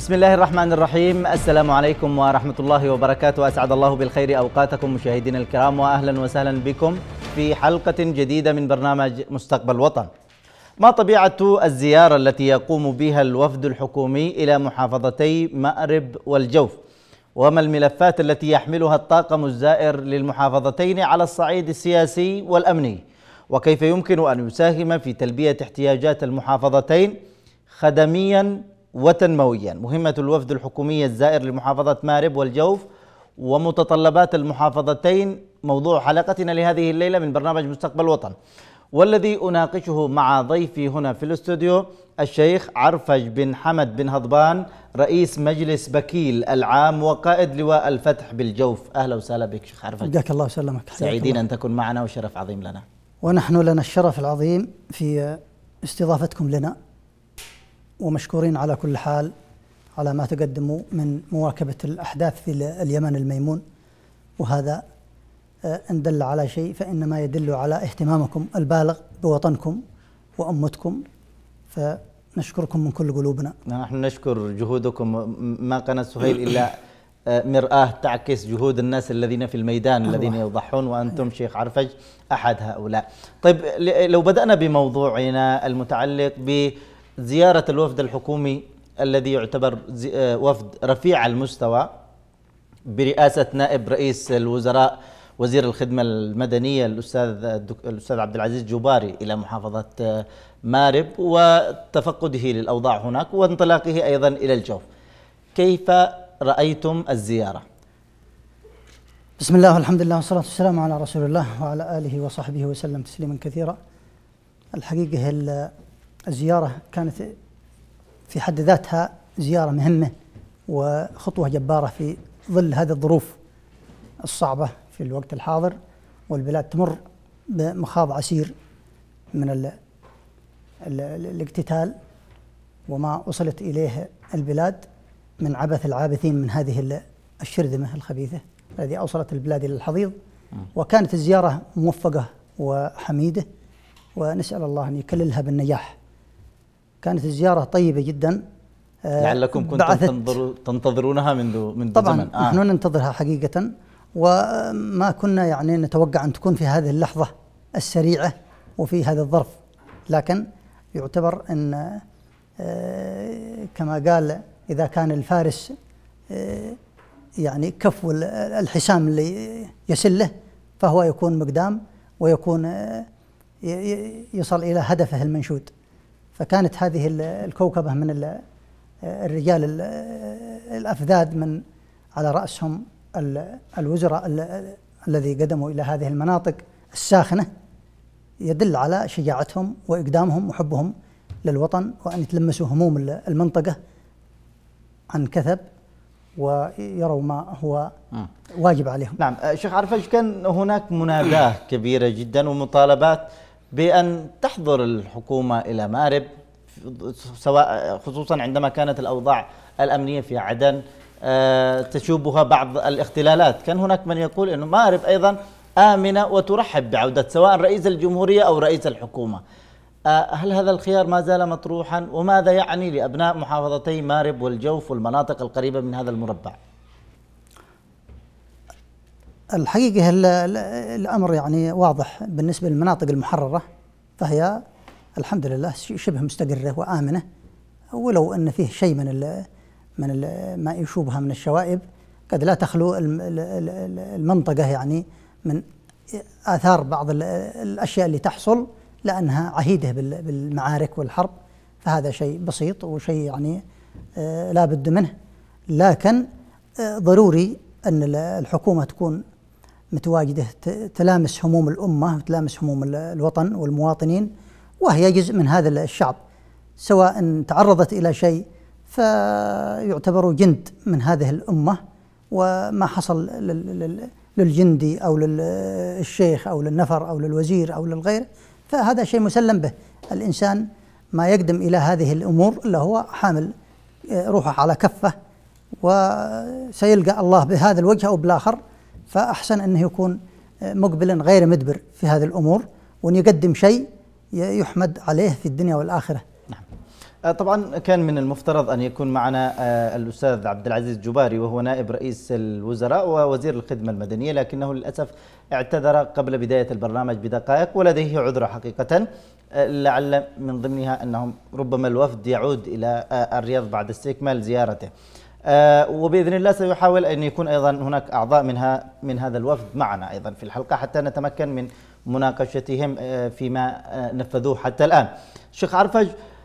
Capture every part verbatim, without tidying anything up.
بسم الله الرحمن الرحيم. السلام عليكم ورحمة الله وبركاته. أسعد الله بالخير أوقاتكم مشاهدينا الكرام، وأهلا وسهلا بكم في حلقة جديدة من برنامج مستقبل وطن. ما طبيعة الزيارة التي يقوم بها الوفد الحكومي إلى محافظتي مأرب والجوف؟ وما الملفات التي يحملها الطاقم الزائر للمحافظتين على الصعيد السياسي والأمني؟ وكيف يمكن أن يساهم في تلبية احتياجات المحافظتين خدميا وتنمويا؟ مهمة الوفد الحكومي الزائر لمحافظة مأرب والجوف ومتطلبات المحافظتين موضوع حلقتنا لهذه الليلة من برنامج مستقبل وطن، والذي أناقشه مع ضيفي هنا في الاستوديو الشيخ عرفج بن حمد بن هضبان، رئيس مجلس بكيل العام وقائد لواء الفتح بالجوف. أهلا وسهلا بك شيخ عرفج. حياك الله وسلمك. سعيدين أن تكون معنا وشرف عظيم لنا. ونحن لنا الشرف العظيم في استضافتكم لنا، ومشكورين على كل حال على ما تقدموا من مواكبة الأحداث في اليمن الميمون، وهذا إن دل على شيء فإنما يدل على اهتمامكم البالغ بوطنكم وأمتكم، فنشكركم من كل قلوبنا. نحن نشكر جهودكم، ما قناة سهيل إلا مرآة تعكس جهود الناس الذين في الميدان الله. الذين يضحون، وأنتم شيخ عرفج أحد هؤلاء. طيب، لو بدأنا بموضوعنا المتعلق بزيارة الوفد الحكومي الذي يعتبر وفد رفيع المستوى برئاسة نائب رئيس الوزراء وزير الخدمة المدنية الأستاذ الأستاذ عبد العزيز جوباري إلى محافظة مأرب وتفقده للأوضاع هناك وانطلاقه أيضا إلى الجوف، كيف رأيتم الزيارة؟ بسم الله والحمد لله والصلاة والسلام على رسول الله وعلى آله وصحبه وسلم تسليما كثيرا. الحقيقة الزيارة كانت في حد ذاتها زيارة مهمة وخطوة جبارة في ظل هذه الظروف الصعبة في الوقت الحاضر، والبلاد تمر بمخاض عسير من ال ال الاقتتال وما وصلت إليه البلاد من عبث العابثين من هذه الشرذمة الخبيثة الذي أوصلت البلاد إلى الحضيض. وكانت الزيارة موفقة وحميدة، ونسأل الله أن يكللها بالنجاح. كانت الزيارة طيبة جدا، لعلكم كنتم تنتظرونها منذ منذ طبعا زمن. طبعا آه. نحن ننتظرها حقيقة، وما كنا يعني نتوقع أن تكون في هذه اللحظة السريعة وفي هذا الظرف، لكن يعتبر أن كما قال إذا كان الفارس يعني كفو الحسام اللي يسله فهو يكون مقدام ويكون يصل إلى هدفه المنشود. فكانت هذه الكوكبة من الرجال الأفذاذ من على رأسهم الوزراء الذي قدموا إلى هذه المناطق الساخنة يدل على شجاعتهم وإقدامهم وحبهم للوطن، وأن يتلمسوا هموم المنطقة عن كثب ويروا ما هو واجب عليهم. نعم شيخ عرفج، كان هناك مناداة كبيرة جدا ومطالبات بأن تحضر الحكومة إلى مأرب، سواء خصوصا عندما كانت الأوضاع الأمنية في عدن تشوبها بعض الاختلالات. كان هناك من يقول أن مأرب أيضا آمنة وترحب بعودة سواء رئيس الجمهورية أو رئيس الحكومة. هل هذا الخيار ما زال مطروحا؟ وماذا يعني لأبناء محافظتي مأرب والجوف والمناطق القريبة من هذا المربع؟ الحقيقة الأمر يعني واضح بالنسبة للمناطق المحررة، فهي الحمد لله شبه مستقرة وآمنة، ولو أن فيه شيء من ال من ال ما يشوبها من الشوائب، قد لا تخلو المنطقة يعني من آثار بعض الأشياء اللي تحصل لأنها عهيدة بالمعارك والحرب، فهذا شيء بسيط وشيء يعني لا بد منه. لكن ضروري أن الحكومة تكون متواجدة تلامس هموم الأمة وتلامس هموم الوطن والمواطنين، وهي جزء من هذا الشعب، سواء تعرضت إلى شيء فيعتبروا جند من هذه الأمة، وما حصل للجندي أو للشيخ أو للنفر أو للوزير أو للغير فهذا شيء مسلم به. الإنسان ما يقدم إلى هذه الأمور إلا هو حامل روحه على كفه، وسيلقى الله بهذا الوجه أو بالآخر، فأحسن أنه يكون مقبلا غير مدبر في هذه الأمور، وأن يقدم شيء يحمد عليه في الدنيا والآخرة. نعم. طبعا كان من المفترض أن يكون معنا الأستاذ عبد العزيز جباري وهو نائب رئيس الوزراء ووزير الخدمة المدنية، لكنه للأسف اعتذر قبل بداية البرنامج بدقائق ولديه عذر حقيقة، لعل من ضمنها أنهم ربما الوفد يعود إلى الرياض بعد استكمال زيارته، وبإذن الله سيحاول أن يكون أيضا هناك أعضاء منها من هذا الوفد معنا أيضا في الحلقة حتى نتمكن من مناقشتهم فيما نفذوه حتى الآن. شيخ عرفج،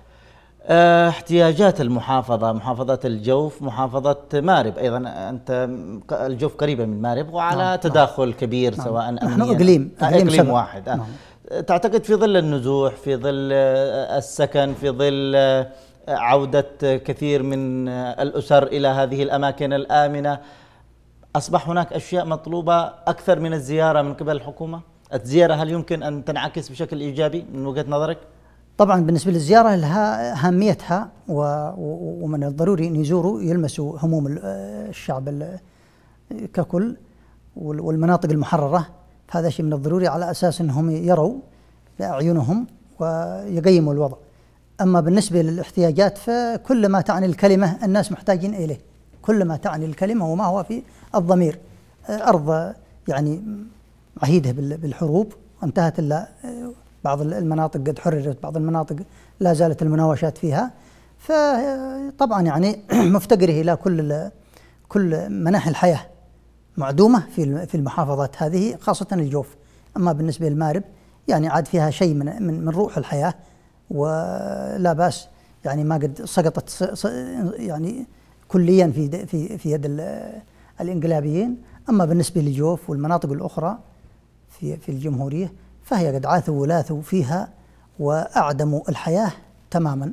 احتياجات المحافظة، محافظة الجوف، محافظة مارب أيضا، أنت الجوف قريبة من مارب وعلى نعم. تداخل كبير نعم. سواء نحن أقليم أقليم, أقليم واحد نعم. تعتقد في ظل النزوح، في ظل السكن، في ظل عودة كثير من الأسر إلى هذه الأماكن الآمنة، أصبح هناك أشياء مطلوبة أكثر من الزيارة من قبل الحكومة؟ الزيارة هل يمكن أن تنعكس بشكل إيجابي من وجهة نظرك؟ طبعا بالنسبة للزيارة لها أهميتها، ومن الضروري أن يزوروا يلمسوا هموم الشعب ككل والمناطق المحررة، هذا شيء من الضروري على أساس أنهم يروا بأعينهم ويقيموا الوضع. أما بالنسبة للاحتياجات فكل ما تعني الكلمة الناس محتاجين إليه، كل ما تعني الكلمة وما هو في الضمير. أرض يعني عهيدة بالحروب انتهت، إلا بعض المناطق قد حررت، بعض المناطق لا زالت المناوشات فيها، فطبعا يعني مفتقره إلى كل كل مناحي الحياة معدومة في في المحافظات هذه خاصة الجوف. أما بالنسبة للمارب يعني عاد فيها شيء من من من روح الحياة، ولا باس يعني ما قد سقطت يعني كليا في في في يد الانقلابيين. أما بالنسبة للجوف والمناطق الأخرى في في الجمهورية فهي قد عاثوا ولاثوا فيها وأعدموا الحياة تماما،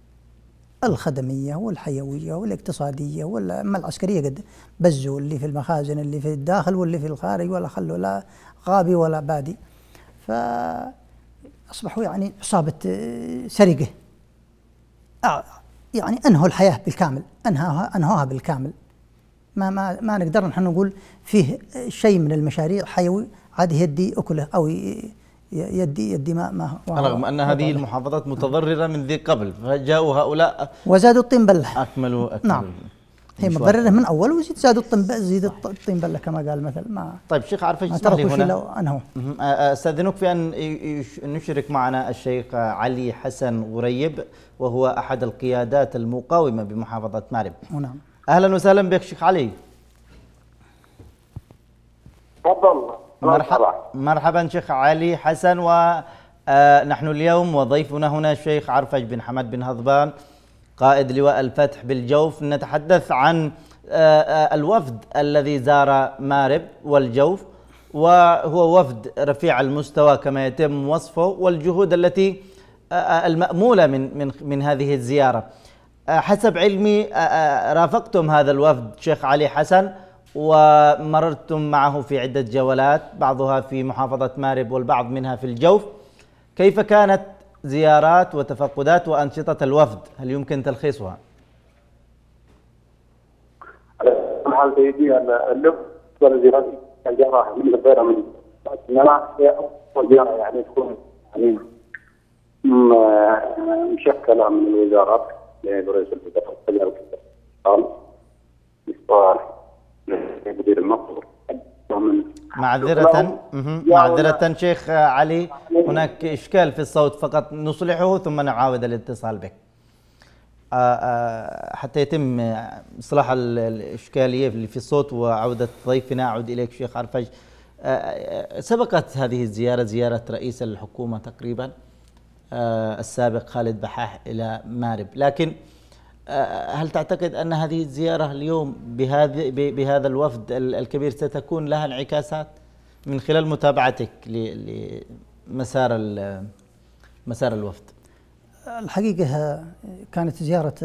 الخدمية والحيوية والاقتصادية والما العسكرية قد بزوا، اللي في المخازن اللي في الداخل واللي في الخارج، ولا خلوا لا غابي ولا بادي، فأصبحوا يعني عصابة سرقة، يعني أنهوا الحياة بالكامل، أنهاها أنهوها بالكامل. ما ما ما نقدر نحن نقول فيه شيء من المشاريع حيوي عاد يدي أكله أو يدي يدي ما ما رغم أن هذه المحافظات متضررة من ذي قبل، فجاءوا هؤلاء وزادوا الطين بلة، أكملوا أكملوا نعم، هي متضررة من أول وزيد زادوا الطين زيد الطين بلة كما قال مثل ما. طيب شيخ عرفج، ما تركوا شيء لو أنهوا. أستأذنك في أن نشرك معنا الشيخ علي حسن غريب وهو أحد القيادات المقاومة بمحافظة مارب. نعم. أهلا وسهلا بك شيخ علي. تفضل. مرحبا مرحبا شيخ علي حسن، ونحن اليوم وضيفنا هنا الشيخ عرفج بن حمد بن هضبان قائد لواء الفتح بالجوف، نتحدث عن الوفد الذي زار مارب والجوف، وهو وفد رفيع المستوى كما يتم وصفه، والجهود التي المأمولة من من من هذه الزيارة. حسب علمي رافقتم هذا الوفد شيخ علي حسن ومررتم معه في عدة جولات، بعضها في محافظة مارب والبعض منها في الجوف. كيف كانت زيارات وتفقدات وأنشطة الوفد؟ هل يمكن تلخيصها؟ طبعا سيدي اللفظ والزيارات الجارة من غيرها من انما هي اول زيارة يعني تكون يعني مشكلة من الوزارات لرئيس الوزراء مدير المقر. معذرة معذرة شيخ علي، هناك إشكال في الصوت، فقط نصلحه ثم نعاود الاتصال بك حتى يتم إصلاح الإشكالية اللي في الصوت وعودة ضيفنا. أعود إليك شيخ عرفج. سبقت هذه الزيارة زيارة رئيس الحكومة تقريبا السابق خالد بحاح إلى مارب، لكن هل تعتقد أن هذه الزيارة اليوم بهذه بهذا الوفد الكبير ستكون لها انعكاسات من خلال متابعتك لمسار مسار الوفد؟ الحقيقة كانت زيارة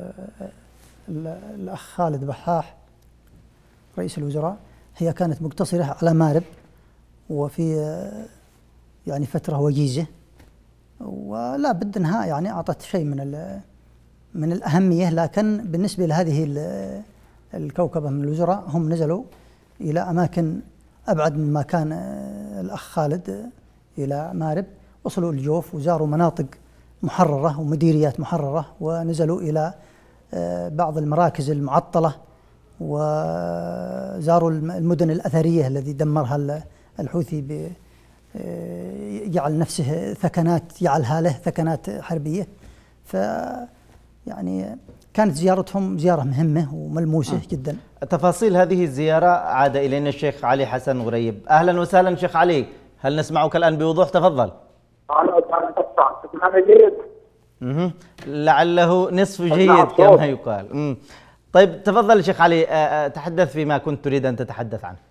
الأخ خالد بحاح رئيس الوزراء هي كانت مقتصرة على مارب وفي يعني فترة وجيزة، ولا بد أنها يعني أعطت شيء من من الأهمية، لكن بالنسبة لهذه الكوكبة من الوزراء هم نزلوا إلى أماكن أبعد مما كان الأخ خالد إلى مارب، وصلوا الجوف وزاروا مناطق محررة ومديريات محررة، ونزلوا إلى بعض المراكز المعطلة، وزاروا المدن الأثرية الذي دمرها الحوثي، جعل نفسه ثكنات، جعلها له ثكنات حربية. ف يعني كانت زيارتهم زيارة مهمة وملموسة آه. جدا. تفاصيل هذه الزيارة عاد إلينا الشيخ علي حسن غريب. أهلا وسهلا شيخ علي، هل نسمعك الآن بوضوح؟ تفضل. أنا أسمع تسمعني جيد؟ اها لعله نصف جيد كما يقال. مم. طيب تفضل شيخ علي، تحدث فيما كنت تريد أن تتحدث عنه.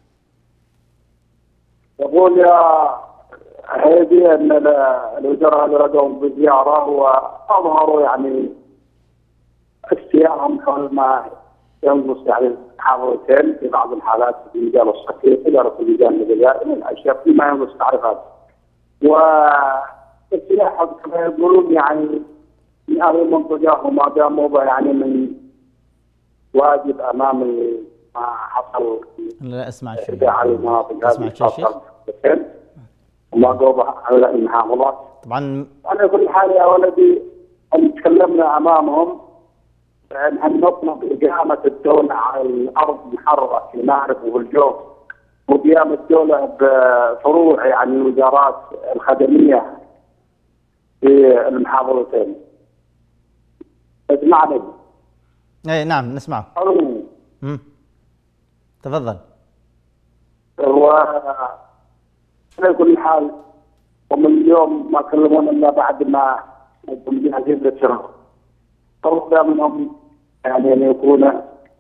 يقول يا هيدي أن الوزراء بدأوا بزيارة وأظهروا يعني استياءهم حول ما ينقص يعني محاولتين في بعض الحالات في المجال الصحي، إدارة الميزان الغذائي، من الأشياء فيما ينقص تعريفات. واستياء كما يقولون يعني من أهل المنطقة، وما داموا يعني من واجب أمام ما حصل. لا أسمع شيء. في المناطق هذه. وما قوض على المحافظات. طبعا. على كل حال يا ولدي أن تكلمنا أمامهم أن نطلب إقامة الدولة على الأرض محررة في المعرف والجوف، وقيام الدولة بفروع يعني الوزارات الخدمية في المحافظتين. اسمعني. اي نعم نسمعك. امم تفضل. وعلى كل حال ومن اليوم ما كلمونا الا بعد ما انتم جاهزين للشرع. طلبنا منهم يعني ان يكون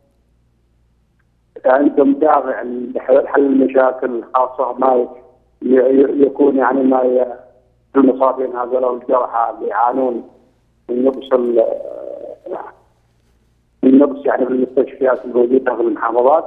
عندهم دافع لحل المشاكل الخاصه، ما يكون يعني ما المصابين هذول الجرحى اللي يعانون من نقص من نقص يعني في المستشفيات الموجوده في المحافظات،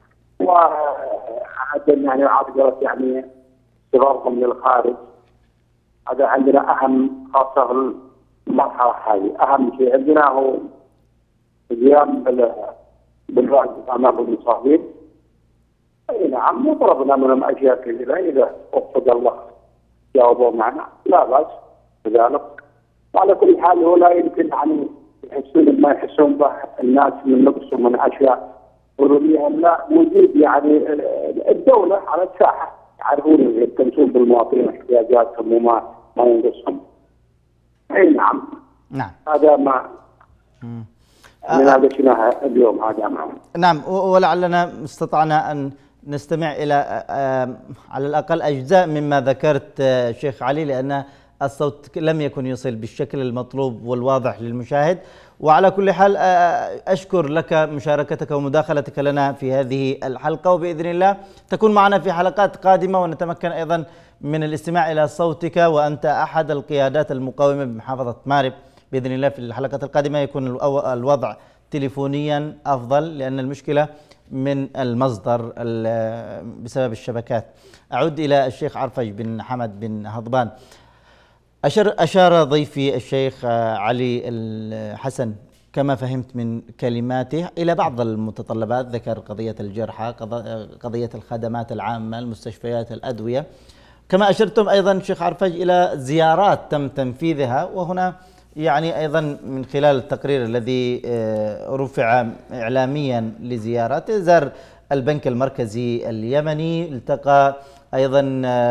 وعدم يعني عقدت يعني سفرهم للخارج. هذا عندنا اهم، خاصه في المرحله هذه اهم شيء عندنا هو القيام بالواجب امام المصابين. اي نعم، وطلبنا منهم اشياء كثيره، اذا وفق الله جاوبوا معنا لا باس بذلك. وعلى كل حال هو لا يمكن يعني يحسون ما يحسون به الناس من نقص من اشياء ضروريه، لا موجود يعني الدوله على الساحه يعرفون يلتمسون بالمواطنين احتياجاتهم وما ما ينقصهم. اي نعم. نعم. هذا ما من هذا شفناه اليوم هذا معهم. نعم، ولعلنا استطعنا ان نستمع الى على الاقل اجزاء مما ذكرت شيخ علي، لان الصوت لم يكن يصل بالشكل المطلوب والواضح للمشاهد. وعلى كل حال أشكر لك مشاركتك ومداخلتك لنا في هذه الحلقة، وبإذن الله تكون معنا في حلقات قادمة ونتمكن أيضا من الاستماع إلى صوتك، وأنت أحد القيادات المقاومة بمحافظة مارب. بإذن الله في الحلقات القادمة يكون الوضع تليفونيا أفضل، لأن المشكلة من المصدر بسبب الشبكات. أعود إلى الشيخ عرفج بن حمد بن هضبان. أشار, أشار ضيفي الشيخ علي الحسن كما فهمت من كلماته إلى بعض المتطلبات، ذكر قضية الجرحى، قضية الخدمات العامة، المستشفيات، الأدوية، كما أشرتم أيضا شيخ عرفج إلى زيارات تم تنفيذها. وهنا يعني أيضا من خلال التقرير الذي رفع إعلاميا لزيارته، زار البنك المركزي اليمني، التقى أيضا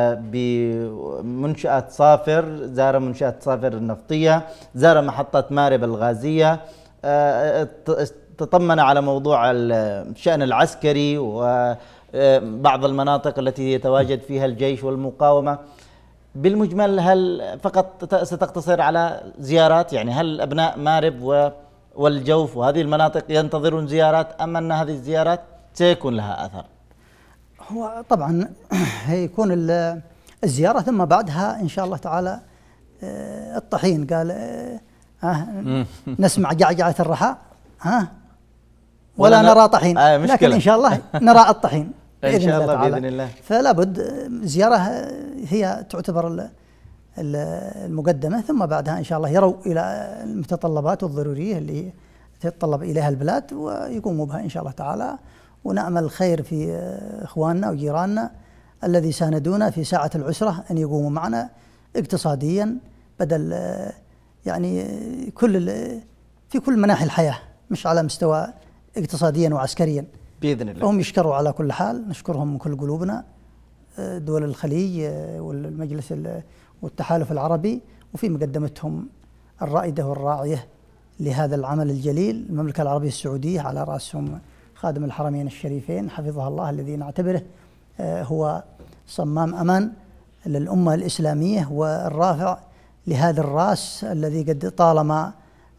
بمنشأة صافر، زار منشأة صافر النفطية، زار محطة مارب الغازية، تطمن على موضوع الشأن العسكري وبعض المناطق التي يتواجد فيها الجيش والمقاومة. بالمجمل هل فقط ستقتصر على زيارات؟ يعني هل أبناء مارب والجوف وهذه المناطق ينتظرون زيارات، أم أن هذه الزيارات سيكون لها أثر؟ هو طبعا هيكون الزيارة ثم بعدها إن شاء الله تعالى الطحين. قال ها نسمع جعجعة الرحى ها ولا نرى طحين، آه لكن إن شاء الله نرى الطحين إن شاء الله بإذن الله. فلا بد زيارة هي تعتبر المقدمة، ثم بعدها إن شاء الله يروا إلى المتطلبات الضرورية اللي تتطلب إليها البلاد ويقوموا بها إن شاء الله تعالى. ونأمل الخير في إخواننا وجيراننا الذي ساندونا في ساعة العسرة أن يقوموا معنا اقتصاديا، بدل يعني كل في كل مناحي الحياة، مش على مستوى اقتصاديا وعسكريا بإذن الله. هم يشكروا على كل حال، نشكرهم من كل قلوبنا، دول الخليج والمجلس والتحالف العربي، وفي مقدمتهم الرائدة والراعية لهذا العمل الجليل المملكة العربية السعودية، على رأسهم خادم الحرمين الشريفين حفظه الله، الذي نعتبره هو صمام أمان للأمة الإسلامية والرافع لهذا الرأس الذي قد طالما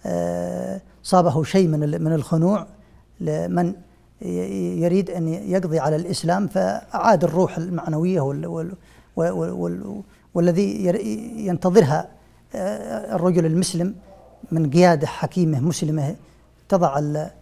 صابه شيء من من الخنوع لمن يريد أن يقضي على الإسلام، فأعاد الروح المعنوية وال وال وال والذي ينتظرها الرجل المسلم من قيادة حكيمة مسلمة تضع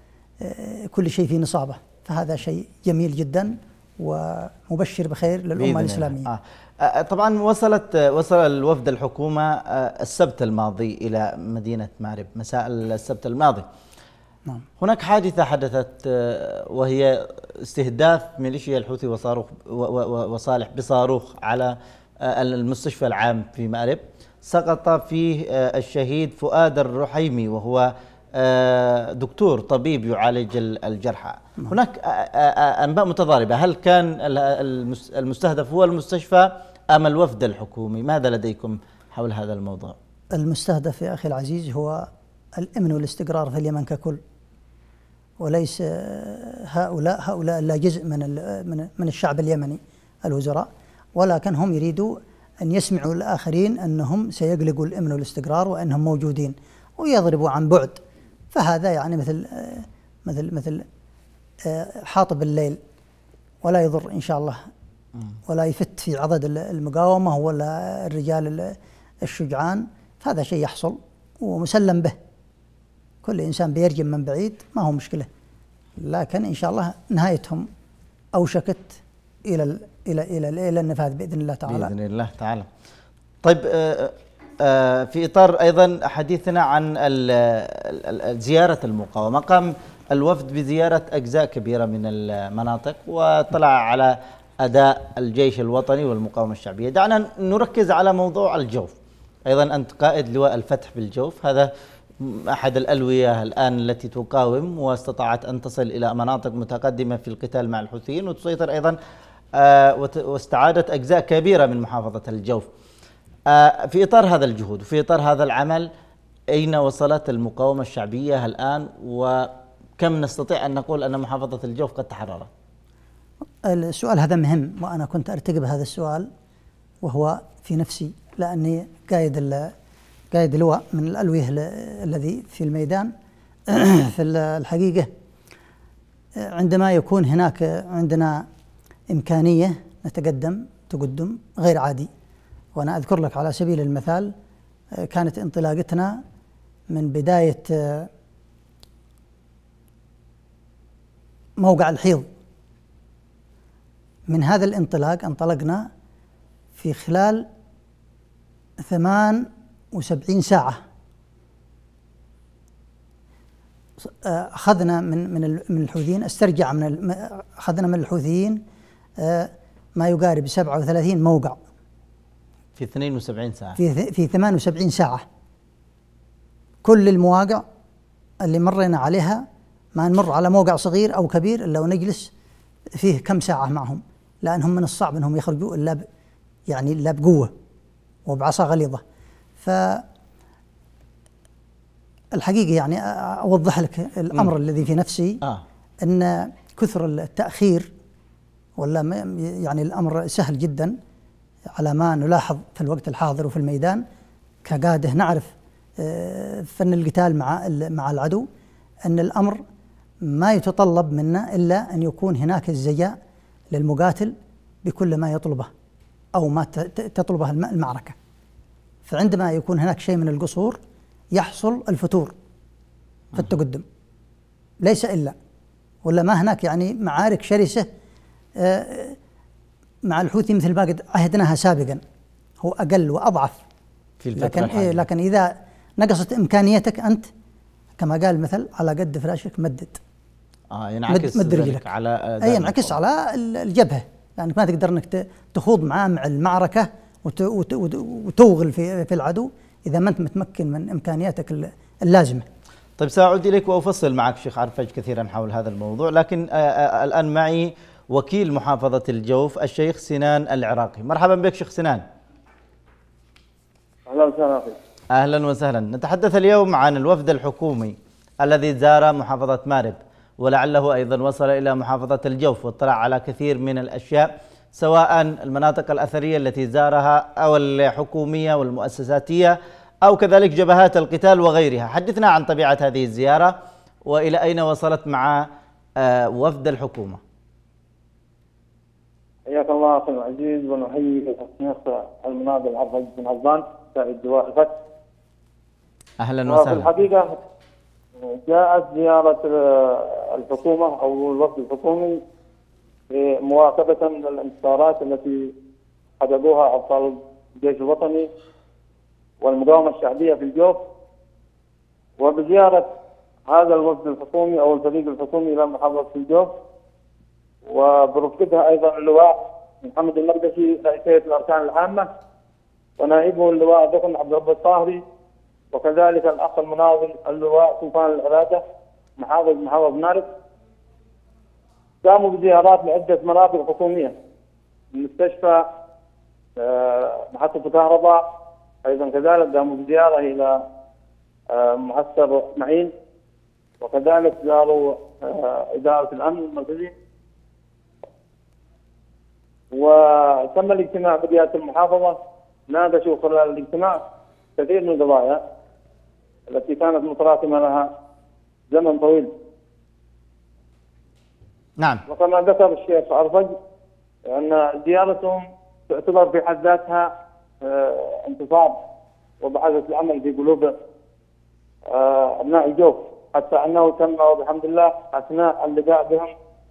كل شيء في نصابه. فهذا شيء جميل جدا ومبشر بخير للأمة الإسلامية. آه. طبعا وصلت وصل الوفد الحكومة السبت الماضي إلى مدينة مأرب مساء السبت الماضي. نعم. هناك حادثة حدثت وهي استهداف ميليشيا الحوثي وصاروخ وصالح بصاروخ على المستشفى العام في مأرب، سقط فيه الشهيد فؤاد الرحيمي وهو دكتور طبيب يعالج الجرحى. هناك أنباء متضاربة، هل كان المستهدف هو المستشفى أم الوفد الحكومي؟ ماذا لديكم حول هذا الموضوع؟ المستهدف يا أخي العزيز هو الأمن والاستقرار في اليمن ككل، وليس هؤلاء هؤلاء لا جزء من من من الشعب اليمني الوزراء، ولكن هم يريدوا أن يسمعوا الآخرين أنهم سيقلقوا الأمن والاستقرار وأنهم موجودين ويضربوا عن بعد. فهذا يعني مثل مثل مثل حاطب الليل، ولا يضر إن شاء الله، ولا يفت في عضد المقاومة ولا الرجال الشجعان. فهذا شيء يحصل ومسلم به، كل إنسان بيرجم من بعيد ما هو مشكلة، لكن إن شاء الله نهايتهم أوشكت إلى ال إلى إلى إلى النفاذ بإذن الله تعالى. بإذن الله تعالى. طيب، آآ آآ في إطار أيضا حديثنا عن زيارة المقاومة، قام الوفد بزيارة أجزاء كبيرة من المناطق وطلع على أداء الجيش الوطني والمقاومة الشعبية. دعنا نركز على موضوع الجوف. أيضا أنت قائد لواء الفتح بالجوف، هذا أحد الألوية الآن التي تقاوم واستطاعت أن تصل إلى مناطق متقدمة في القتال مع الحوثيين وتسيطر أيضا واستعادت أجزاء كبيرة من محافظة الجوف. في إطار هذا الجهود وفي إطار هذا العمل، أين وصلت المقاومة الشعبية الآن وكم نستطيع أن نقول أن محافظة الجوف قد تحررت؟ السؤال هذا مهم، وأنا كنت أرتقب هذا السؤال وهو في نفسي، لأني قايد قايد لواء من الألوية الذي في الميدان. في الحقيقة عندما يكون هناك عندنا إمكانية نتقدم تقدم غير عادي. وأنا أذكر لك على سبيل المثال، كانت انطلاقتنا من بداية موقع الحيض. من هذا الانطلاق انطلقنا في خلال ثمان وسبعين ساعة، أخذنا من من من الحوثيين استرجع من أخذنا من الحوثيين ما يقارب سبعة وثلاثين موقع في اثنين وسبعين ساعة، في في ثمان وسبعين ساعة. كل المواقع اللي مرينا عليها ما نمر على موقع صغير أو كبير إلا ونجلس فيه كم ساعة معهم، لأنهم من الصعب أنهم يخرجوا إلا ب يعني إلا بقوة وبعصا غليظة. فالحقيقة يعني أوضح لك الأمر م. الذي في نفسي آه. أن كثر التأخير ولا يعني الأمر سهل جدا على ما نلاحظ في الوقت الحاضر وفي الميدان كقادة نعرف فن القتال مع مع العدو، أن الأمر ما يتطلب منا إلا أن يكون هناك الزجاء للمقاتل بكل ما يطلبه أو ما تطلبه المعركة. فعندما يكون هناك شيء من القصور يحصل الفتور في التقدم، ليس إلا، ولا ما هناك يعني معارك شرسة مع الحوثي مثل ما قد عهدناها سابقا، هو أقل وأضعف في الفترة لكن إيه لكن إذا نقصت إمكانيتك أنت كما قال المثل على قد فراشك مدد. آه ينعكس مد رجلك على أي ينعكس على الجبهة، يعني ما تقدر أنك تخوض معاه مع المعركة وتوغل في في العدو إذا ما أنت متمكن من إمكانياتك اللازمة. طيب سأعود إليك وأفصل معك شيخ عرفج كثيرا حول هذا الموضوع، لكن الآن معي وكيل محافظة الجوف الشيخ سنان العراقي. مرحبا بك شيخ سنان. أهلا وسهلا. أهلا وسهلا. نتحدث اليوم عن الوفد الحكومي الذي زار محافظة مارب، ولعله أيضا وصل إلى محافظة الجوف واطلع على كثير من الأشياء، سواء المناطق الأثرية التي زارها أو الحكومية والمؤسساتية أو كذلك جبهات القتال وغيرها. حدثنا عن طبيعة هذه الزيارة وإلى أين وصلت مع وفد الحكومة. حياك الله أخي العزيز، ونحيي الشيخ المناضل عرفج بن عزان سائد دواء الفتح. أهلا وسهلا. وفي الحقيقة جاءت زيارة الحكومة أو الوفد الحكومي مواكبة للانتصارات التي حققوها أبطال الجيش الوطني والمقاومة الشعبية في الجوف، وبزيارة هذا الوفد الحكومي أو الفريق الحكومي إلى محافظة الجوف، وبرفقتها أيضا اللواء محمد المقدسي رئيسية الأركان العامة، ونائبه اللواء دكن عبد الرب الطاهري، وكذلك الأخ المناضل اللواء سلطان العرادة محافظ محافظ مارب. قاموا بزيارات لعدة مناطق حكومية، المستشفى، محطة الكهرباء، أيضا كذلك قاموا بزيارة إلى معسكر معين، وكذلك زاروا إدارة الأمن المركزي. وتم الاجتماع برئاسة المحافظة، ناقشوا خلال الاجتماع كثير من القضايا التي كانت متراكمة لها زمن طويل. نعم. وكما ذكر الشيخ عرفج أن زيارتهم تعتبر في حد ذاتها انتصار وبعثة الأمل في قلوب أبناء الجوف، حتى أنه تم وبحمد الله أثناء اللقاء بهم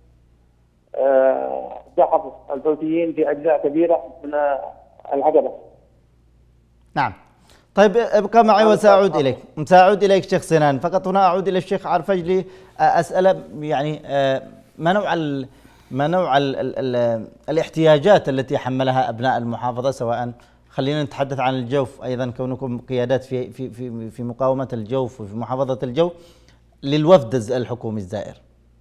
دحض الحوثيين في أجزاء كبيرة من العقبة. نعم. طيب ابقى معي وسأعود إليك، سأعود إليك شيخ سنان. فقط هنا أعود إلى الشيخ عرفج لأسأل يعني ما نوع ال ما نوع ال ال ال الاحتياجات التي حملها أبناء المحافظة، سواء خلينا نتحدث عن الجوف أيضا كونكم قيادات في في في في مقاومة الجوف وفي محافظة الجوف، للوفد الحكومي الزائر.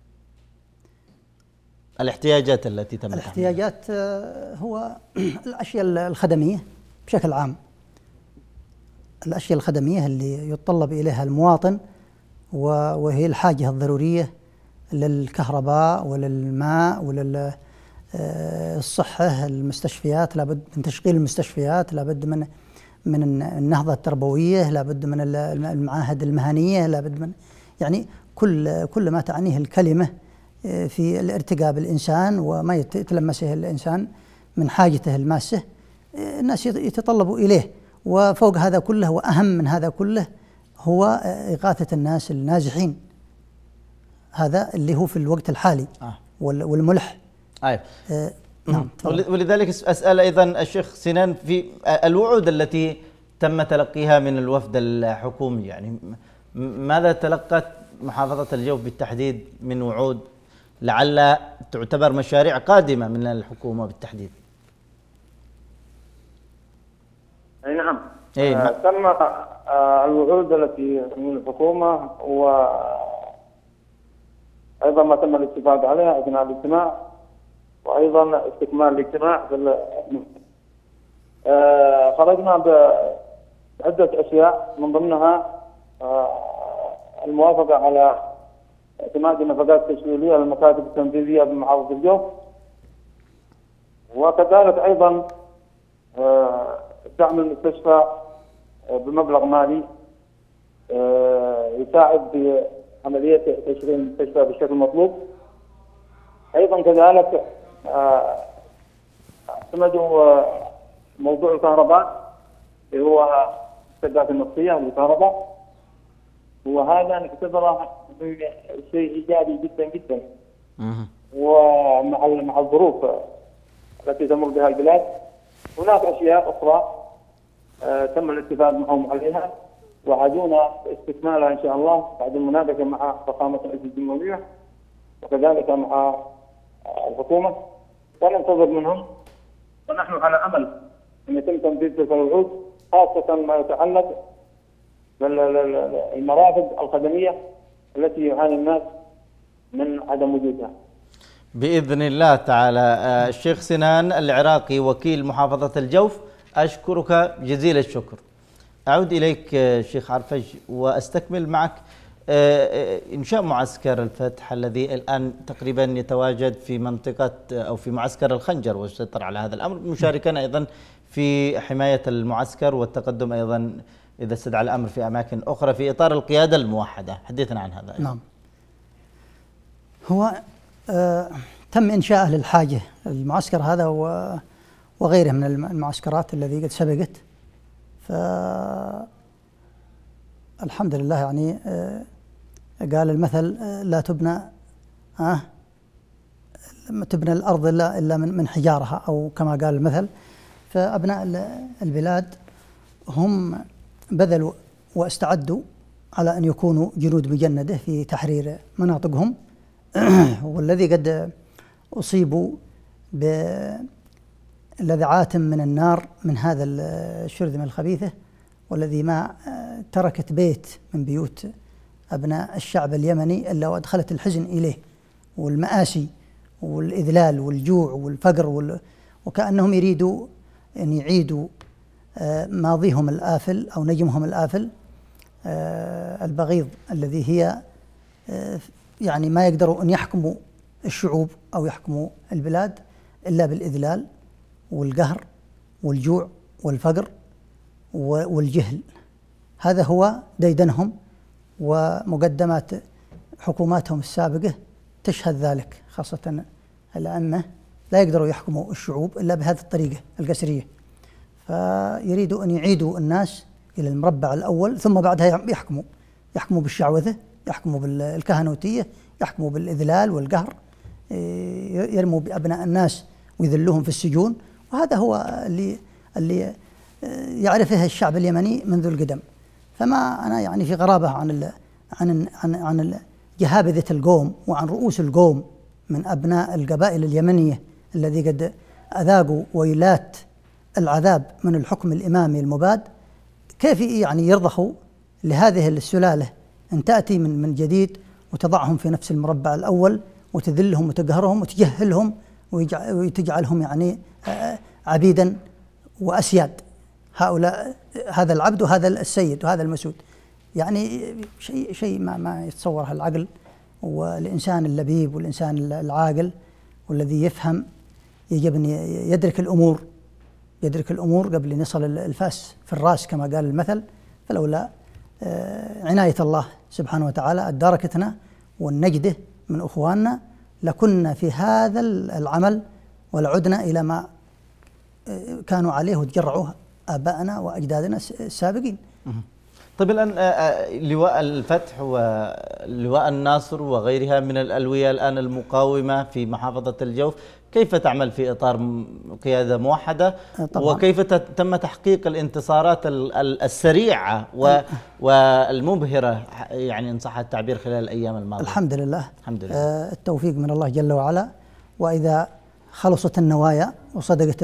الاحتياجات التي تم الاحتياجات هو الأشياء الخدمية بشكل عام، الأشياء الخدمية اللي يتطلب إليها المواطن، وهي الحاجة الضرورية للكهرباء وللماء وللصحة. المستشفيات لابد من تشغيل المستشفيات، لابد من من النهضة التربوية، لابد من المعاهد المهنية، لابد من يعني كل كل ما تعنيه الكلمة في الارتقاء بالإنسان وما يتلمسه الإنسان من حاجته الماسة، الناس يتطلبوا إليه. وفوق هذا كله وأهم من هذا كله هو إغاثة الناس النازحين، هذا اللي هو في الوقت الحالي آه. والملح. أيوة. آه نعم. ولذلك أسأل أيضا الشيخ سنان في الوعود التي تم تلقيها من الوفد الحكومي، يعني ماذا تلقت محافظة الجوف بالتحديد من وعود لعل تعتبر مشاريع قادمة من الحكومة بالتحديد؟ أي نعم. إيه؟ آه تم آه الوعود التي من الحكومة، وأيضا ما تم الاتفاق عليها أثناء الاجتماع، وأيضا استكمال الاجتماع. آه خرجنا بعدة أشياء، من ضمنها آه الموافقة على اعتماد نفقات تشغيلية للمكاتب التنفيذية بمحافظة الجوف، وكذلك أيضا آه دعم المستشفى بمبلغ مالي يساعد في عملية تشغيل المستشفى بالشكل المطلوب. أيضا كذلك اعتمدوا موضوع الكهرباء اللي هو السدات النفطية للكهرباء، وهذا نعتبره شيء إيجابي جدا جدا. ومع مع الظروف التي تمر بها البلاد هناك أشياء أخرى آه تم الاتفاق معهم عليها، وعدونا استكمالها إن شاء الله بعد المناقشة مع فخامة رئيس الجمهورية وكذلك مع آه الحكومة، وننتظر منهم، ونحن على أمل أن يتم تنفيذ تلك الوعود خاصة ما يتعلق بالمرافق الخدمية التي يعاني الناس من عدم وجودها. بإذن الله تعالى. الشيخ سنان العراقي وكيل محافظة الجوف، أشكرك جزيل الشكر. أعود إليك شيخ عرفج وأستكمل معك إنشاء معسكر الفتح الذي الآن تقريبا يتواجد في منطقة أو في معسكر الخنجر والسيطر على هذا الأمر، مشاركا أيضا في حماية المعسكر والتقدم أيضا إذا استدعى الأمر في أماكن أخرى في إطار القيادة الموحدة. حدثنا عن هذا. نعم، هو آه تم إنشاءه للحاجة المعسكر هذا وغيره من المعسكرات الذي قد سبقت. فالحمد لله يعني آه قال المثل آه لا تبنى آه لما تبنى الأرض إلا إلا من من حجارها، أو كما قال المثل. فأبناء البلاد هم بذلوا واستعدوا على أن يكونوا جنود مجندة في تحرير مناطقهم. والذي قد أصيبوا بلذعات من النار من هذا الشرذمة الخبيثة، والذي ما تركت بيت من بيوت أبناء الشعب اليمني إلا وأدخلت الحزن إليه، والمآسي والإذلال والجوع والفقر وال... وكأنهم يريدوا أن يعيدوا ماضيهم الآفل أو نجمهم الآفل البغيض، الذي هي يعني ما يقدروا أن يحكموا الشعوب أو يحكموا البلاد إلا بالإذلال والقهر والجوع والفقر والجهل. هذا هو ديدنهم، ومقدمات حكوماتهم السابقة تشهد ذلك، خاصة الأئمة لا يقدروا يحكموا الشعوب إلا بهذه الطريقة القسرية. فيريدوا أن يعيدوا الناس إلى المربع الأول، ثم بعدها يحكموا يحكموا بالشعوذة، يحكموا بالكهنوتية، يحكموا بالإذلال والقهر، يرموا بأبناء الناس ويذلوهم في السجون. وهذا هو اللي اللي يعرفه الشعب اليمني منذ القدم. فما أنا يعني في غرابة عن ال عن عن عن جهابذة القوم وعن رؤوس القوم من أبناء القبائل اليمنية الذي قد أذاقوا ويلات العذاب من الحكم الإمامي المباد، كيف يعني يرضخوا لهذه السلالة أن تأتي من من جديد وتضعهم في نفس المربع الأول وتذلهم وتقهرهم وتجهلهم وتجعلهم يعني عبيدا وأسياد، هؤلاء هذا العبد وهذا السيد وهذا المسود. يعني شيء شيء ما ما يتصورها العقل، والإنسان اللبيب والإنسان العاقل والذي يفهم يجب أن يدرك الأمور يدرك الأمور قبل أن يصل الفاس في الرأس كما قال المثل. فلولا عناية الله سبحانه وتعالى أداركتنا والنجدة من أخواننا لكنا في هذا العمل ولعدنا إلى ما كانوا عليه وتجرعوه آبائنا وأجدادنا السابقين. طيب الآن لواء الفتح ولواء الناصر وغيرها من الألوية الآن المقاومة في محافظة الجوف، كيف تعمل في إطار قيادة موحدة؟ طبعا. وكيف تم تحقيق الانتصارات السريعة والمبهرة يعني إن صح التعبير خلال الأيام الماضية؟ الحمد لله. الحمد لله. آه التوفيق من الله جل وعلا. وإذا خلصت النوايا وصدقت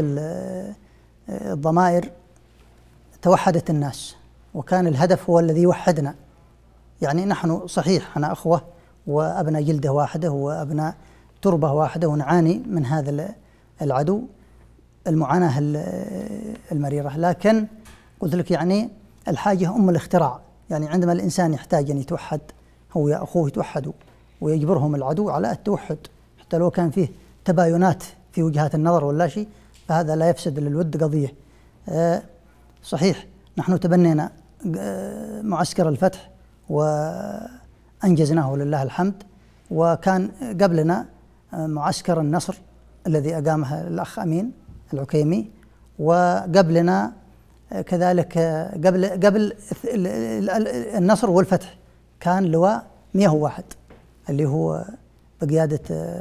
الضمائر توحدت الناس، وكان الهدف هو الذي يوحدنا. يعني نحن صحيح احنا أخوة وأبناء جلدة واحدة وأبناء تربة واحدة، ونعاني من هذا العدو المعاناة المريرة، لكن قلت لك يعني الحاجة أم الاختراع. يعني عندما الإنسان يحتاج أن يتوحد هو يا أخوه يتوحدوا ويجبرهم العدو على التوحد، حتى لو كان فيه تباينات في وجهات النظر ولا شيء، فهذا لا يفسد للود قضية. أه صحيح نحن تبنينا معسكر الفتح وأنجزناه لله الحمد، وكان قبلنا معسكر النصر الذي أقامه الأخ أمين العكيمي، وقبلنا كذلك قبل قبل النصر والفتح كان لواء مئة وواحد اللي هو بقيادة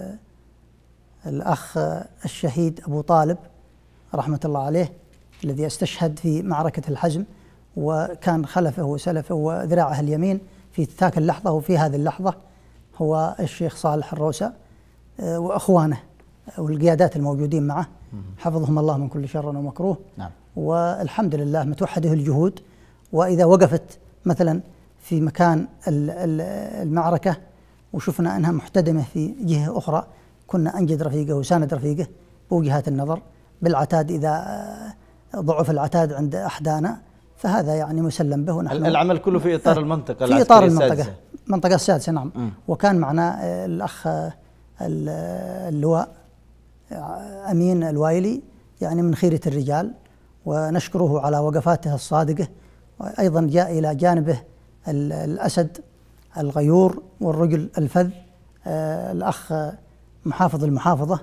الأخ الشهيد أبو طالب رحمة الله عليه، الذي استشهد في معركة الحزم، وكان خلفه وسلفه وذراعه اليمين في ذاك اللحظة وفي هذه اللحظة هو الشيخ صالح الروسة وأخوانه والقيادات الموجودين معه. حفظهم الله من كل شر ومكروه. نعم. والحمد لله متوحده الجهود، وإذا وقفت مثلا في مكان المعركة وشفنا أنها محتدمة في جهة أخرى، كنا أنجد رفيقه وساند رفيقه بوجهات النظر بالعتاد إذا ضعف العتاد عند أحدانا، فهذا يعني مسلم به. ونحن العمل كله في إطار المنطقة في إطار المنطقة المنطقة السادسة. نعم. م. وكان معنا الأخ اللواء أمين الوايلي يعني من خيرة الرجال، ونشكره على وقفاته الصادقة. وأيضا جاء إلى جانبه الأسد الغيور والرجل الفذ الأخ محافظ المحافظة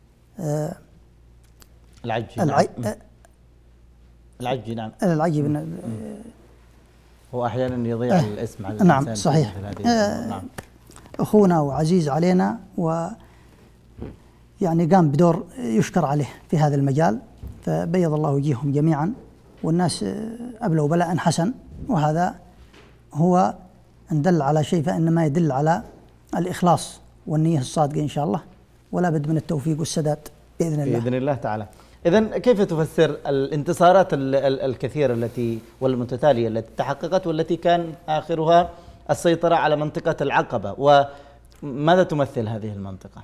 العجي. العي... العجي. نعم. العجي. هو أحيانا يضيع الاسم على نعم الإنسان. صحيح. آه نعم. أخونا وعزيز علينا، و يعني قام بدور يشكر عليه في هذا المجال، فبيض الله وجيههم جميعا، والناس أبلوا بلاء حسن. وهذا هو إن دل على شيء فإنما يدل على الإخلاص والنية الصادقة إن شاء الله، ولا بد من التوفيق والسداد بإذن الله. بإذن الله تعالى. إذن كيف تفسر الانتصارات الكثيرة التي والمتتالية التي تحققت، والتي كان آخرها السيطرة على منطقة العقبة، وماذا تمثل هذه المنطقة؟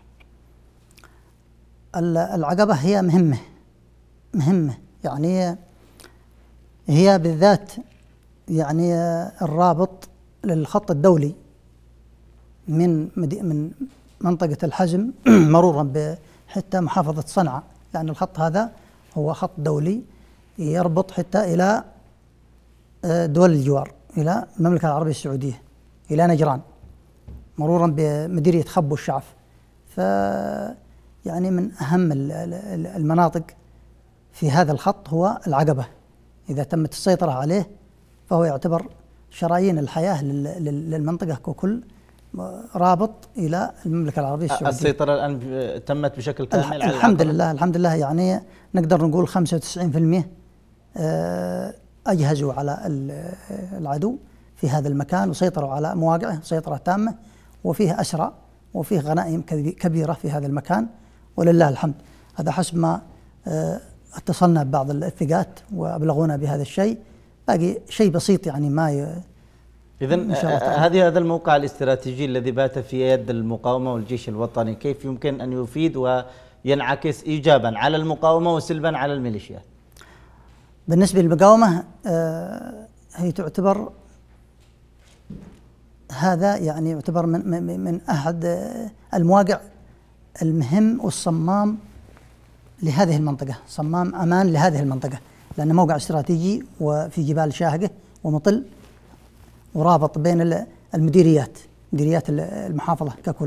العقبة هي مهمة مهمة يعني هي بالذات يعني الرابط للخط الدولي من من منطقة الحزم مرورا حتى محافظة صنعاء، لأن الخط هذا هو خط دولي يربط حتى إلى دول الجوار، إلى المملكة العربية السعودية، إلى نجران، مرورا بمديرية خب والشعف. ف يعني من أهم المناطق في هذا الخط هو العقبة. إذا تمت السيطرة عليه فهو يعتبر شرايين الحياة للمنطقة ككل، رابط إلى المملكة العربية السعودية. السيطرة الآن تمت بشكل كامل على الحمد لله. الحمد لله يعني نقدر نقول خمسة وتسعين بالمئة أجهزوا على العدو في هذا المكان، وسيطروا على مواقعه سيطرة تامة، وفيه أسرى وفيه غنائم كبيرة في هذا المكان، ولله الحمد. هذا حسب ما اتصلنا ببعض الثقات وأبلغونا بهذا الشيء، باقي شيء بسيط يعني ما ي... إذن هذه هذا الموقع الاستراتيجي الذي بات في يد المقاومة والجيش الوطني، كيف يمكن أن يفيد وينعكس إيجابا على المقاومة وسلبا على الميليشيا؟ بالنسبة للمقاومة هي تعتبر هذا يعني يعتبر من, من, من أحد المواقع المهم والصمام لهذه المنطقة، صمام أمان لهذه المنطقة، لأنه موقع استراتيجي وفي جبال شاهقة ومطل، ورابط بين المديريات مديريات المحافظة ككل.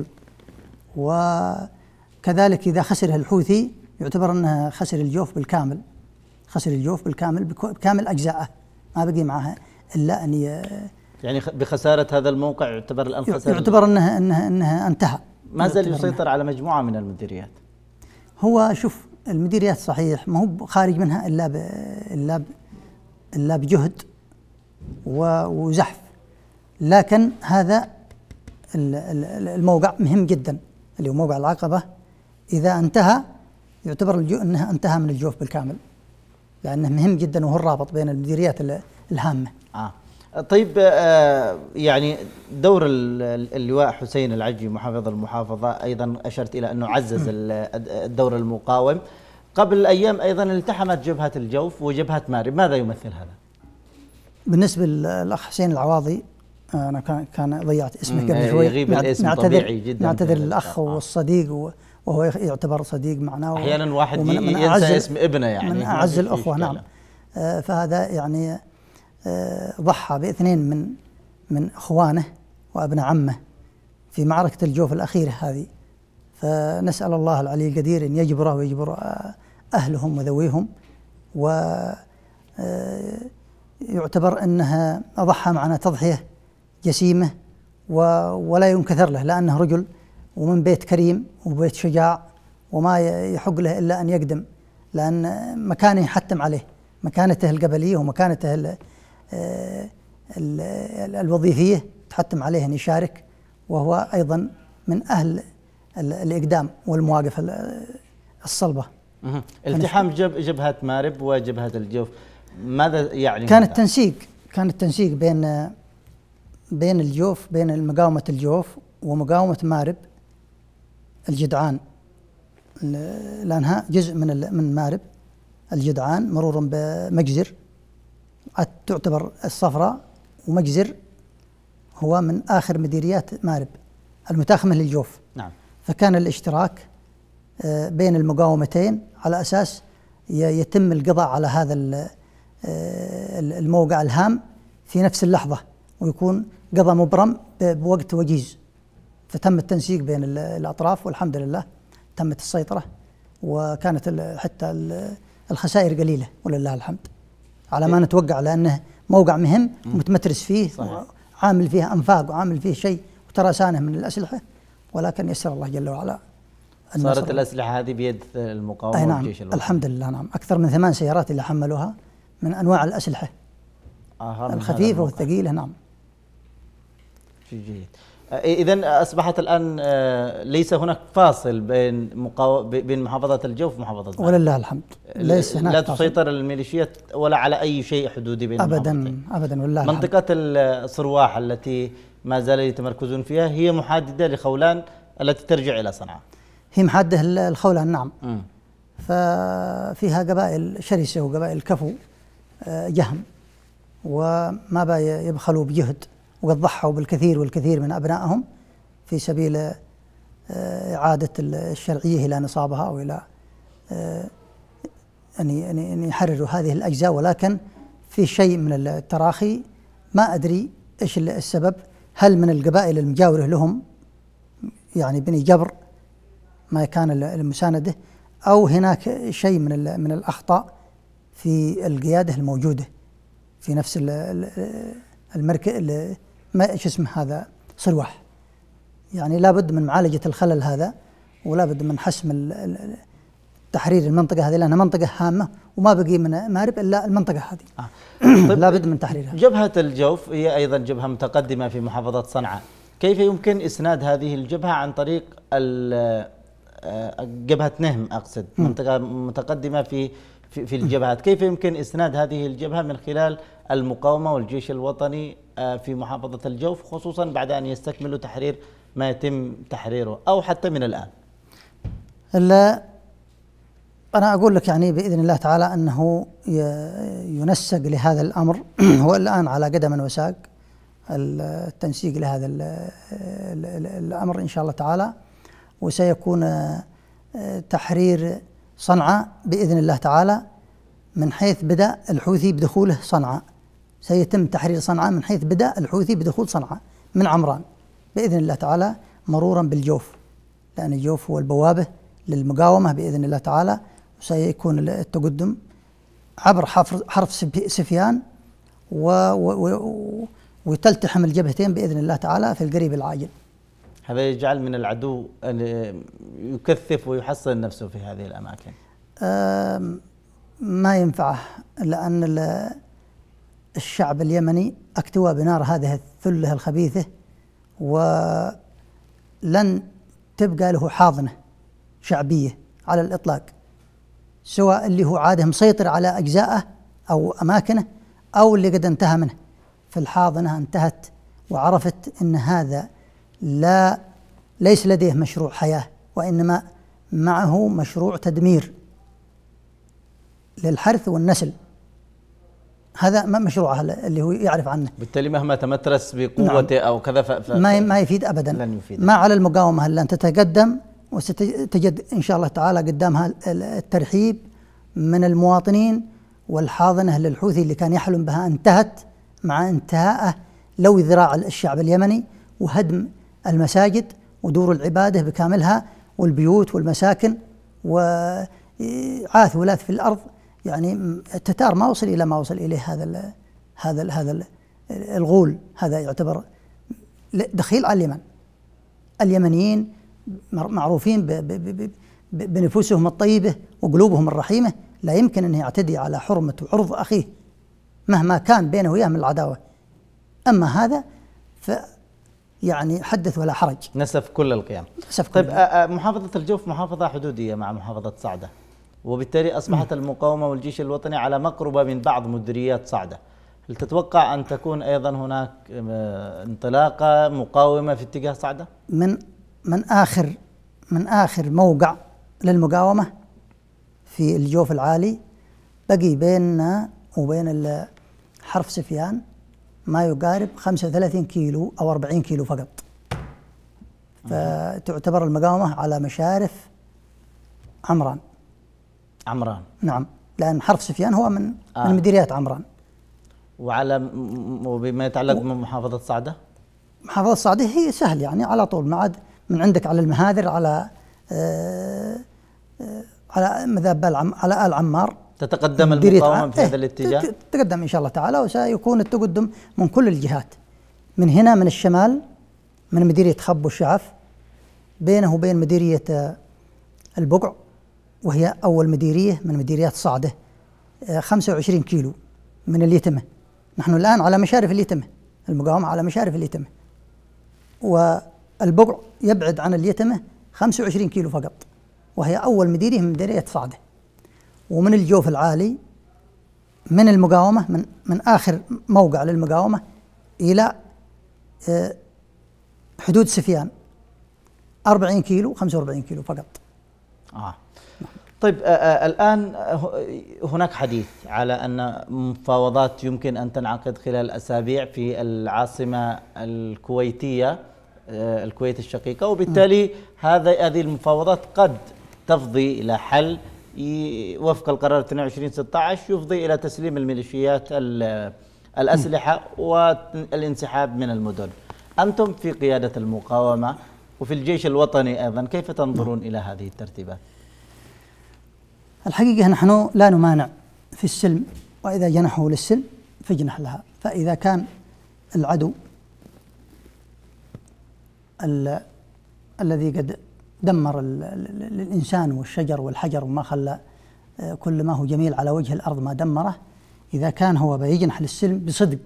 وكذلك إذا خسره الحوثي يعتبر أنه خسر الجوف بالكامل، خسر الجوف بالكامل بكامل أجزائه، ما بقي معها إلا أن ي... يعني بخسارة هذا الموقع يعتبر الآن خسر، يعتبر أنه أنه أنه انتهى. ما زال يسيطر على مجموعة من المديريات. هو شوف المديريات صحيح ما هو خارج منها إلا ب... إلا ب... إلا بجهد وزحف، لكن هذا الموقع مهم جدا اللي هو موقع العقبة. إذا انتهى يعتبر الجو أنها انتهى من الجوف بالكامل، لأنه مهم جدا وهو الرابط بين المديريات الهامة. آه. طيب آه يعني دور اللواء حسين العجي محافظ المحافظة أيضا أشرت إلى أنه عزز الدور المقاوم. قبل أيام أيضا التحمت جبهة الجوف وجبهة مارب، ماذا يمثل هذا؟ بالنسبة للأخ حسين العواضي أنا كان كان ضيعت اسمه قبل شوي، يغيب الاسم طبيعي جدا، نعتذر للأخ والصديق وهو يعتبر صديق معنا، أحيانا واحد ينسى اسم ابنه يعني من أعز الأخوة. نعم. آه فهذا يعني آه ضحى باثنين من من إخوانه وابن عمه في معركة الجوف الأخيرة هذه، فنسأل الله العلي القدير أن يجبره ويجبر أهلهم وذويهم، و آه يعتبر أنها أضحى معنا تضحية جسيمة ولا ينكثر له، لأنه رجل ومن بيت كريم وبيت شجاع، وما يحق له إلا أن يقدم، لأن مكانه يحتم عليه، مكانته القبلية ومكانته ال ال الوظيفية تحتم عليه أن يشارك، وهو أيضا من أهل الإقدام والمواقف الصلبة. التحام جب جبهة مارب وجبهة الجوف ماذا يعني؟ كان التنسيق كان التنسيق بين بين الجوف، بين مقاومة الجوف ومقاومة مارب الجدعان، لأنها جزء من من مارب الجدعان مرورا بمجزر، تعتبر الصفراء، ومجزر هو من آخر مديريات مارب المتاخمة للجوف. نعم. فكان الاشتراك بين المقاومتين على أساس يتم القضاء على هذا الموقع الهام في نفس اللحظة، ويكون قضاء مبرم بوقت وجيز. فتم التنسيق بين الأطراف والحمد لله تمت السيطرة، وكانت حتى الخسائر قليلة ولله الحمد على ما نتوقع، لأنه موقع مهم ومتمترس فيه، صحيح. عامل فيه أنفاق وعامل فيه شيء وتراسانه من الأسلحة، ولكن يسر الله جل وعلا. صارت الأسلحة هذه بيد المقاومة نعم والجيش الوطني. الحمد لله. نعم، أكثر من ثمان سيارات اللي حملوها من أنواع الأسلحة آه الخفيفة والثقيلة. نعم. شيء جيد. إذن أصبحت الآن ليس هناك فاصل بين مقاو... بين محافظة الجوف ومحافظة مارب، ولله الحمد. ليس هناك لا فاصل. تسيطر الميليشيات ولا على أي شيء حدودي بين أبدا المحافظتين. أبدا والله الحمد. منطقة الصرواح التي ما زالوا يتمركزون فيها هي محددة لخولان التي ترجع إلى صنعاء. هي محددة الخولان. نعم. م. ففيها قبائل شرسة وقبائل كفو جهم، وما با يبخلوا بجهد، وقد ضحوا بالكثير والكثير من أبنائهم في سبيل إعادة الشرعية إلى نصابها وإلى أن يحرروا هذه الأجزاء. ولكن في شيء من التراخي، ما أدري إيش السبب، هل من القبائل المجاورة لهم يعني بني جبر ما كان المساندة، أو هناك شيء من من الأخطاء في القيادة الموجودة في نفس المركز ما ايش اسمه هذا صرواح. يعني لابد من معالجة الخلل هذا، ولابد من حسم تحرير المنطقة هذه، لأنها منطقة هامة وما بقي من مارب إلا المنطقة هذه. آه. طيب لابد من تحريرها. جبهة الجوف هي أيضا جبهة متقدمة في محافظة صنعاء، كيف يمكن إسناد هذه الجبهة عن طريق جبهة نهم؟ أقصد م. منطقة متقدمة في في, في الجبهات، كيف يمكن إسناد هذه الجبهة من خلال المقاومة والجيش الوطني في محافظة الجوف، خصوصا بعد أن يستكملوا تحرير ما يتم تحريره أو حتى من الآن؟ لا، أنا أقول لك يعني بإذن الله تعالى أنه ينسق لهذا الأمر هو الآن على قدم وساق التنسيق لهذا الأمر إن شاء الله تعالى، وسيكون تحرير صنعاء بإذن الله تعالى من حيث بدأ الحوثي بدخوله صنعاء. سيتم تحرير صنعاء من حيث بدأ الحوثي بدخول صنعاء من عمران بإذن الله تعالى، مرورا بالجوف، لأن الجوف هو البوابة للمقاومة بإذن الله تعالى. وسيكون التقدم عبر حرف سفيان وتلتحم الجبهتين بإذن الله تعالى في القريب العاجل. هذا يجعل من العدو أن يكثف ويحصن نفسه في هذه الأماكن. ما ينفعه، لأن الشعب اليمني اكتوى بنار هذه الثلة الخبيثة، ولن تبقى له حاضنة شعبية على الإطلاق، سواء اللي هو عاده مسيطر على أجزائه أو أماكنه، أو اللي قد انتهى منه. فالحاضنة انتهت، وعرفت أن هذا لا ليس لديه مشروع حياة، وإنما معه مشروع تدمير للحرث والنسل. هذا ما مشروعه اللي هو يعرف عنه. بالتالي مهما تمترس بقوته نعم. أو كذا ف... ف... ما ما يفيد أبدا. لن يفيد. ما على المقاومة إلا أن تتقدم، وستجد إن شاء الله تعالى قدامها الترحيب من المواطنين، والحاضنة للحوثي اللي كان يحلم بها انتهت مع انتهائه لو ذراع الشعب اليمني، وهدم المساجد ودور العبادة بكاملها والبيوت والمساكن، وعاث ولاث في الأرض. يعني التتار ما وصل إلى ما وصل إليه هذا ال هذا ال هذا ال الغول. هذا يعتبر دخيل على اليمن. اليمنيين معروفين بنفوسهم الطيبة وقلوبهم الرحيمة، لا يمكن أن يعتدي على حرمة وعرض أخيه مهما كان بينه وياه من العداوة. أما هذا ف يعني حدث ولا حرج، نسف كل القيام. نسف كل طيب القيام. محافظة الجوف محافظة حدودية مع محافظة صعدة، وبالتالي أصبحت المقاومة والجيش الوطني على مقربة من بعض مديريات صعدة. هل تتوقع أن تكون أيضا هناك انطلاقة مقاومة في اتجاه صعدة؟ من من آخر من آخر موقع للمقاومة في الجوف العالي بقي بيننا وبين حرف سفيان ما يقارب خمسة وثلاثين كيلو أو أربعين كيلو فقط. فتعتبر المقاومة على مشارف عمران. عمران. نعم، لأن حرف سفيان هو من آه. من مديريات عمران. وعلى وبما يتعلق بمحافظة صعدة؟ محافظة صعدة هي سهل يعني على طول، ما عاد من عندك على المهادر، على آه آه على مذاب العم على آل عمار. تتقدم المقاومة في هذا الاتجاه؟ تتقدم إن شاء الله تعالى، وسيكون التقدم من كل الجهات، من هنا من الشمال من مديرية خب والشعف، بينه وبين مديرية البقع وهي أول مديرية من مديريات صعدة خمسة وعشرين كيلو من اليتمة. نحن الآن على مشارف اليتمة، المقاومة على مشارف اليتمة، والبقع يبعد عن اليتمة خمسة وعشرين كيلو فقط، وهي أول مديرية من مديرية صعدة. ومن الجوف العالي من المقاومة من, من آخر موقع للمقاومة إلى حدود سفيان أربعين كيلو خمسة وأربعين كيلو فقط. آه. طيب آه الآن هناك حديث على أن مفاوضات يمكن أن تنعقد خلال أسابيع في العاصمة الكويتية آه الكويت الشقيقة، وبالتالي هذا هذه المفاوضات قد تفضي إلى حل وفق القرار اثنين وعشرين ستة عشر يفضي إلى تسليم الميليشيات الأسلحة والانسحاب من المدن. أنتم في قيادة المقاومة وفي الجيش الوطني أيضا، كيف تنظرون إلى هذه الترتيبات؟ الحقيقة نحن لا نمانع في السلم، وإذا جنحوا للسلم فاجنح لها. فإذا كان العدو ال الذي قد دمر ال ال الإنسان والشجر والحجر وما خلى كل ما هو جميل على وجه الأرض ما دمره، إذا كان هو بيجنح للسلم بصدق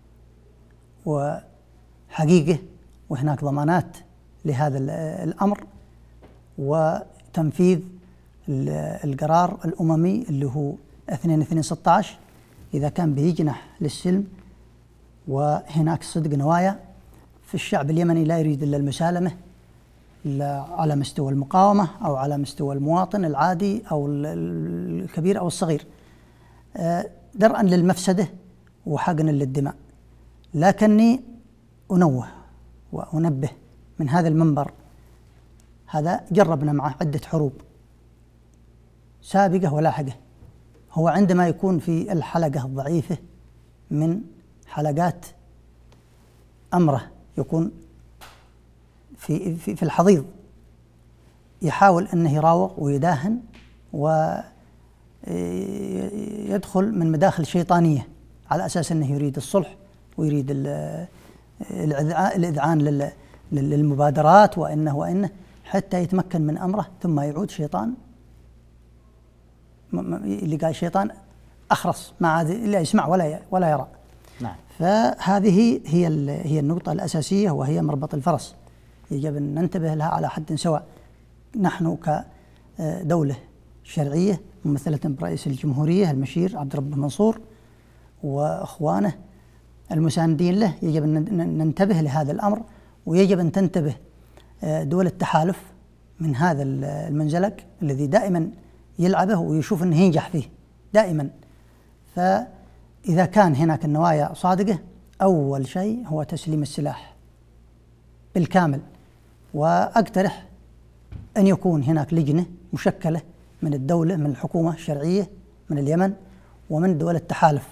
وحقيقة وهناك ضمانات لهذا الأمر وتنفيذ القرار الأممي اللي هو اثنين اثنين ستة عشر، إذا كان بيجنح للسلم وهناك صدق نوايا في الشعب اليمني لا يريد إلا المسالمة، لا على مستوى المقاومة أو على مستوى المواطن العادي أو الكبير أو الصغير، درءا للمفسدة وحقنا للدماء. لكني أنوه وأنبه من هذا المنبر، هذا جربنا معه عدة حروب سابقة ولاحقة. هو عندما يكون في الحلقة الضعيفة من حلقات أمره، يكون في في في الحضيض، يحاول أنه يراوغ ويداهن ويدخل من مداخل شيطانية على أساس أنه يريد الصلح ويريد الإذعان للمبادرات وإنه وإنه حتى يتمكن من أمره، ثم يعود شيطان اللي قال شيطان أخرس ما عاد لا يسمع ولا ولا يرى. نعم. فهذه هي هي النقطة الأساسية وهي مربط الفرس، يجب أن ننتبه لها على حد سواء. نحن كدولة شرعية ممثلة برئيس الجمهورية المشير عبد ربه منصور وأخوانه المساندين له، يجب أن ننتبه لهذا الأمر، ويجب أن تنتبه دول التحالف من هذا المنزلق الذي دائما يلعبه ويشوف أنه ينجح فيه دائما. فإذا كان هناك النوايا صادقة، أول شيء هو تسليم السلاح بالكامل، وأقترح أن يكون هناك لجنة مشكلة من الدولة، من الحكومة الشرعية من اليمن ومن دول التحالف،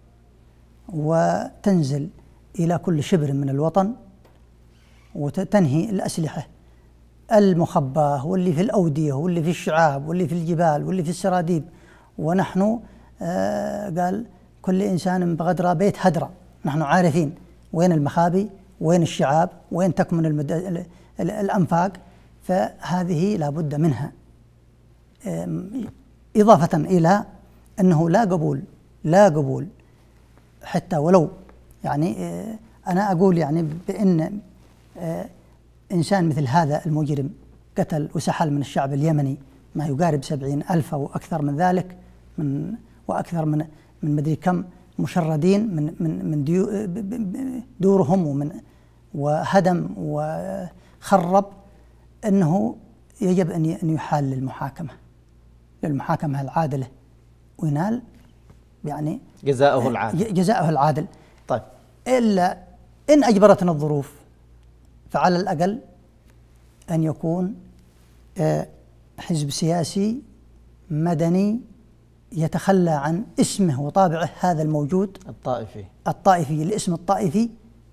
وتنزل إلى كل شبر من الوطن وتنهي الأسلحة المخبأة واللي في الأودية واللي في الشعاب واللي في الجبال واللي في السراديب. ونحن آه قال كل إنسان بغدرة بيت هدرة، نحن عارفين وين المخابي وين الشعاب وين تكمن المد... الأنفاق، فهذه لا بد منها. إضافة إلى أنه لا قبول لا قبول حتى ولو يعني أنا أقول يعني بأن إنسان مثل هذا المجرم قتل وسحل من الشعب اليمني ما يقارب سبعين ألف أو أكثر من ذلك، من وأكثر من من مدري كم مشردين من من من دورهم ومن وهدم وخرب، أنه يجب أن أن يحال للمحاكمة للمحاكمة العادلة وينال يعني جزاؤه العادل. جزاؤه العادل. طيب، إلا إن أجبرتنا الظروف فعلى الأقل أن يكون حزب سياسي مدني يتخلى عن اسمه وطابعه هذا الموجود الطائفي الطائفي الاسم الطائفي،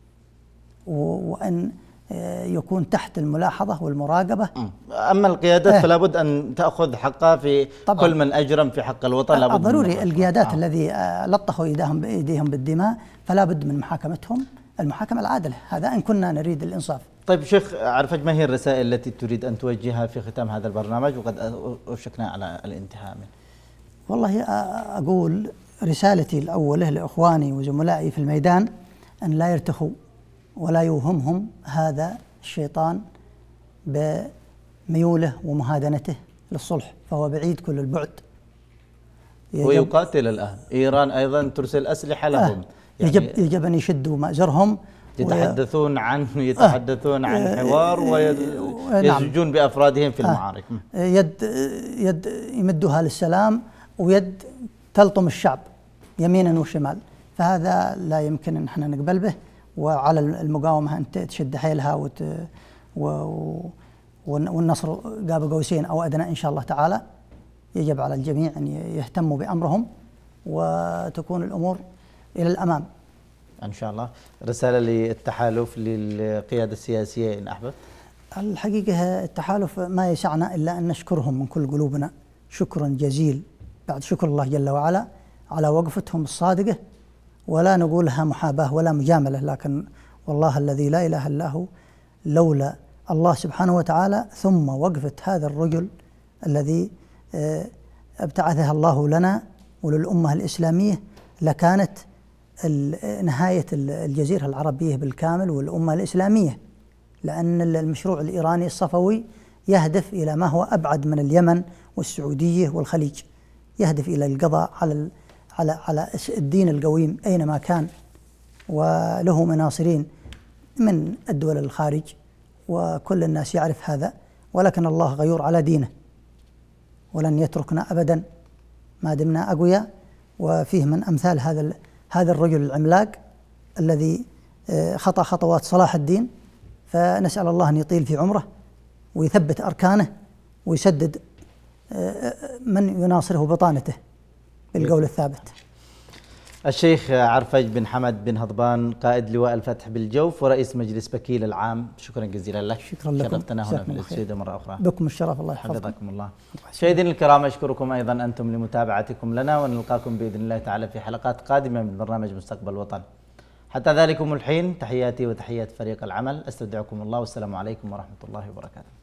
وأن يكون تحت الملاحظة والمراقبة. أما القيادات اه فلا بد أن تأخذ حقها في طبعا. كل من أجرم في حق الوطن لابد ضروري. القيادات آه. الذي لطخوا إيديهم بإيديهم بالدماء فلا بد من محاكمتهم المحاكمة العادلة، هذا إن كنا نريد الإنصاف. طيب شيخ عرفج، ما هي الرسائل التي تريد أن توجهها في ختام هذا البرنامج وقد أوشكنا على الانتهاء منه؟ والله أقول رسالتي الأولى لإخواني وزملائي في الميدان أن لا يرتخوا ولا يوهمهم هذا الشيطان بميوله ومهادنته للصلح، فهو بعيد كل البعد. ويقاتل الآن إيران أيضا ترسل أسلحة لهم. آه يعني يجب يجب أن يشدوا مأزرهم. يتحدثون عن يتحدثون آه عن حوار ويزجون نعم بأفرادهم في المعارك. آه يد يد يمدها للسلام ويد تلطم الشعب يمينا وشمال، فهذا لا يمكن أن احنا نقبل به. وعلى المقاومة أن تشد حيلها وت و والنصر قاب قوسين أو أدنى إن شاء الله تعالى. يجب على الجميع أن يهتموا بأمرهم وتكون الأمور إلى الأمام إن شاء الله. رسالة للتحالف للقيادة السياسية إن أحببت. الحقيقة التحالف ما يسعنا إلا أن نشكرهم من كل قلوبنا شكرا جزيل بعد شكر الله جل وعلا على وقفتهم الصادقة، ولا نقولها محاباة ولا مجاملة، لكن والله الذي لا إله إلا هو لولا الله سبحانه وتعالى ثم وقفة هذا الرجل الذي ابتعثها الله لنا وللأمة الإسلامية لكانت نهاية الجزيرة العربية بالكامل والأمة الإسلامية، لأن المشروع الإيراني الصفوي يهدف إلى ما هو أبعد من اليمن والسعودية والخليج، يهدف إلى القضاء على على على الدين القويم أينما كان، وله مناصرين من الدول الخارج وكل الناس يعرف هذا، ولكن الله غيور على دينه ولن يتركنا أبدا ما دمنا أقوياء. وفيه من أمثال هذا هذا الرجل العملاق الذي خطى خطوات صلاح الدين، فنسأل الله أن يطيل في عمره ويثبت أركانه ويسدد من يناصره بطانته بالقول الثابت. الشيخ عرفج بن حمد بن هضبان قائد لواء الفتح بالجوف ورئيس مجلس بكيل العام، شكرا جزيلا لك. شكرا لكم. شرفتنا هنا في الاستوديو مرة أخرى. بكم الشرف، الله يحفظكم. حفظكم الله. مشاهدينا الكرام، أشكركم أيضا أنتم لمتابعتكم لنا، ونلقاكم بإذن الله تعالى في حلقات قادمة من برنامج مستقبل الوطن. حتى ذلكم الحين تحياتي وتحيات فريق العمل، استودعكم الله والسلام عليكم ورحمة الله وبركاته.